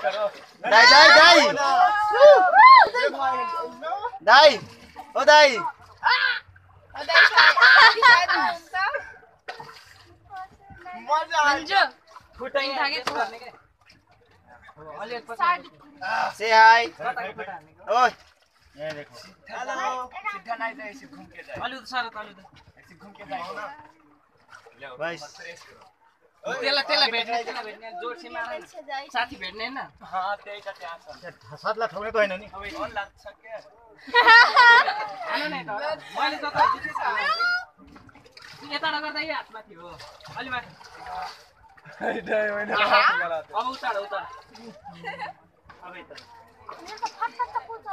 दाई दाई दाई दाई ओ दाई से हाय ओए ये देखो हेलो सीधा नहीं जाए ऐसे घूम के जाए आलू तो सारा आलू तो ऐसे घूम के जाए ना भाई तेला तेला भेट्ने जोड से मार साथी भेट्ने हैन हां त्यही त त्यहाँ छ 7 लाख ठोक्ने त हैन नि अब 1 लाख छ के आनु नै त मैले त यताबाट गर्दा यो हातमा थियो अलि माथि अब उतार उतार अब यता मेरो त फटफट त पुछ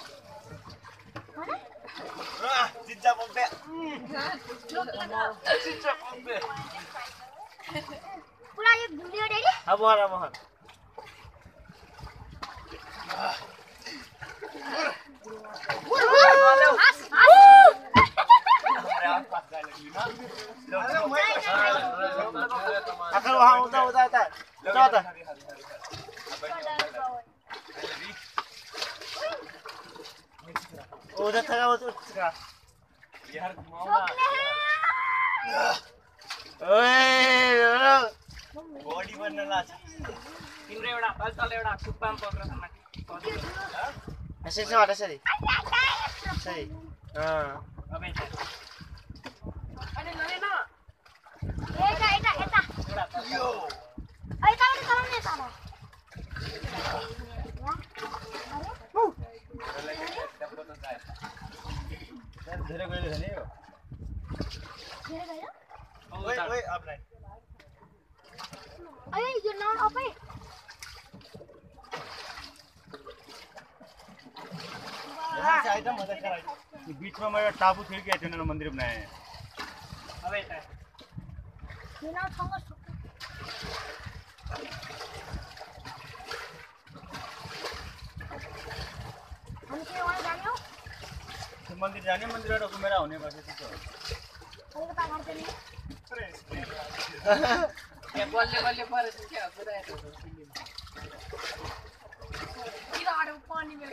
चिच्चा पम्पे चिच्चा पम्पे पुरा एक भिडियो डेली अब आ आखिर वहाँ उता उधर था उसका यार ओए बॉडी बनने ला तिम्रो एउटा तल एउटा सुप्पाम पक्र माथि ऐसे से वाला सही सही हां अब यता अरे नरे न एटा यो ऐता पनि चलाउन नि तारा धेरै गयो नि यो धेरै गयो ओए ओए अब नहीं अरे यो नाउ अपै यहाँ से आइटम मजा कराई बीच में मेरा टापू थियो कि ऐसे मंदिर बनाए हैं अब यता यो नाउ सँग हम के वहाँ जाने हो मंदिर जाने मंदिर घुमेर हुने बसे त्यस्तो हो अलिक पागल पनि ए बल्ले बल्ले परे के हो पुराएको किरा आडो पानी में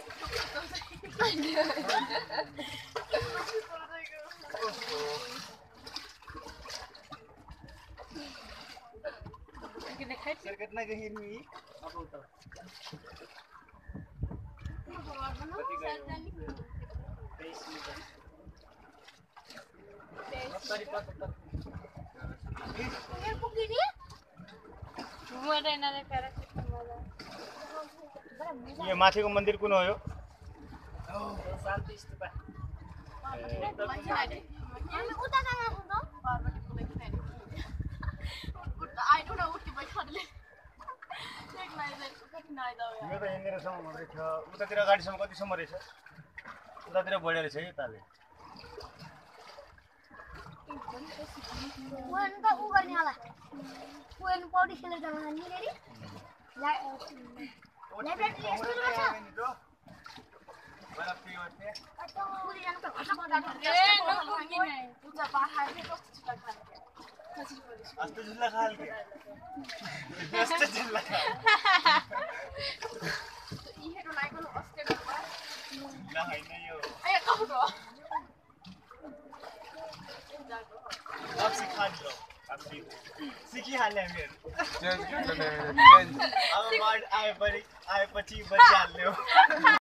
कितने खाई सर्किट ना कहीं हुई अब उतर ये माथि को मंदिर कुन हो यो शान्ति स्तूपा उता जान हुन्छ पार्वती पुलै किन आई डोन्ट नो उठि बैठले एक नाइदै कति नाइदा हो यो त हिँडेर सम्म रहेछ उतातिर गाडीसम्म कति सम्म रहेछ उतातिर बढेर रहेछ यो ताले वन का उ गर्ने होला वन पौडी खेल्न जान नि रेडी लाइब्रेरी यस्तो छ बरफ के होते अच्छा पुरी जान त भाषा पढ्दा ए नकुकिन पूजा पाहाड के कस्तो छिटा खाने अस्ते जिल्ला खाल के अस्ते जिल्ला इहेरो लाइको अस्ते गर्दा ला हैन यो ए कस्तो अब सिखा लो अब सीखी हाले मेरो अब बाढ आए पछि बचा ल्यो